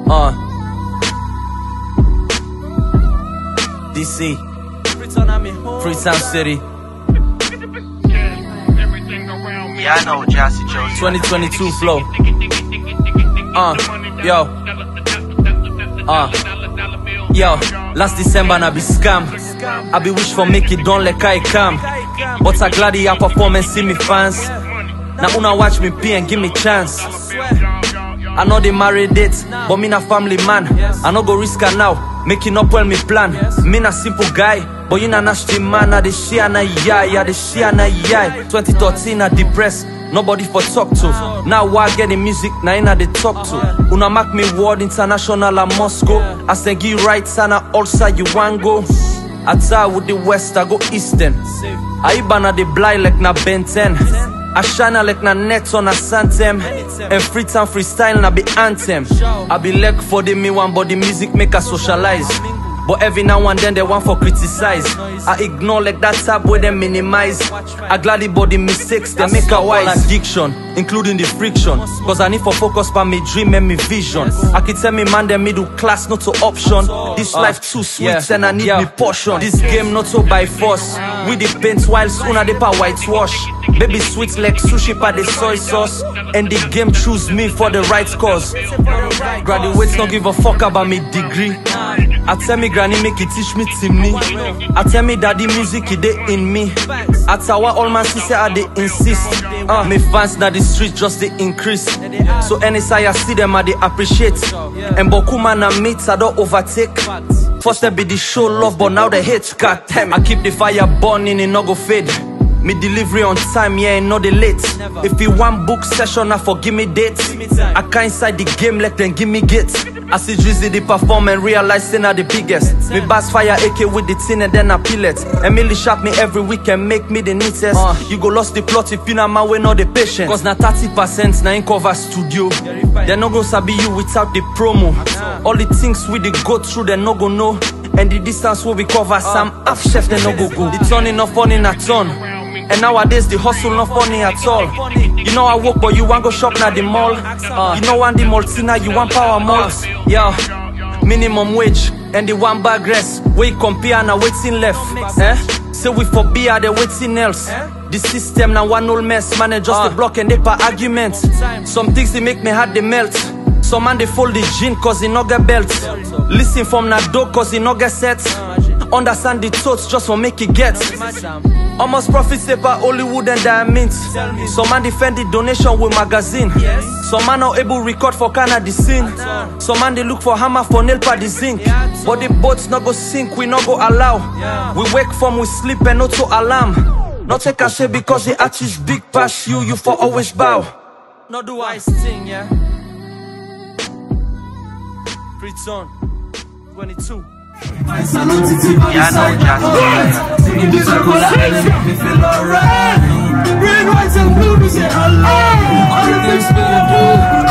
DC, Freetown City. Yeah, I know Jazzy Joe. 2022 flow. Yo, last December na be scam. I be wish for make it done like I come. But I glad you perform and see me fans. Now una watch me pee and give me chance. I know they married it, but me na family man. I no go risk her now, making up well me plan. Me na simple guy, but you na nasty man. I the share na yai, I the share na yai. 2013 I depressed, nobody for talk to. Now why get the music, now I they talk to. Una mark me world international and Moscow. I say give rights and I also you want go. I tie with the west, I go eastern. I banna the blind like na Ben 10. I shine like na net on a Santem. And Freetown freestyle na be anthem. I be leg for the me one, but the music make us socialize. But every now and then they want for criticize. I ignore like that tab where they minimize. I gladly body mistakes, they make a wise. Addiction, including the friction. Cause I need for focus by me dream and me vision. I can tell me man the middle class not to option. This life too sweet and I need me portion. This game not so by force. With the paint while sooner they pa whitewash. Baby sweet like sushi pa the soy sauce. And the game choose me for the right cause. Graduates don't give a fuck about me degree. I tell me granny make it teach me Timney. I tell me daddy music it dey in me. I tell what all man say I they insist. Me fans na the street just they increase. So anytime I see them I they appreciate. And boku man I meet I don't overtake. First they be the show love but now they hate. God damn, I keep the fire burning and no go fade. Me delivery on time, yeah, and not the late. If you want book session, I forgive me dates. I can't inside the game, let them give me gates. I see Drizzy the perform and realize they not the biggest. Me bass fire AK with the tin and then I peel it. Emily shop me every week and make me the neatest. You go lost the plot if you not my way, not the patient. Cause na 30% na in cover studio. They no go sabi you without the promo. All the things we dey go through, they no go know. And the distance where we cover, some half chef they no go go. The turning not funny in a ton. And nowadays the hustle not funny at all. You know I work but you want go shop na the mall. You know want the multina, you want power malls. Yeah, minimum wage and the one bag rest. Where you compare na waiting left. Say we for beer the waiting else. The system na one old mess. Man they just a block and they per arguments. Some things they make me heart they melt. Some man they fold the gin cause he no get belt. Listen from na dope cause he no get set. Understand the thoughts just for make it get. Almost profit paper, Hollywood and diamonds. Some man defend the donation with magazine. Some man not able record for Canada scene. Some man they look for hammer for nail pad the zinc. But the boats not go sink, we not go allow. We wake from we sleep and not to alarm. Not take a shit because the artist big pass you for always bow. Not do I sing, yeah. Freetown 22. Yeah, I know Jazzy. Green, white, and blue, we say Allah. All of them spell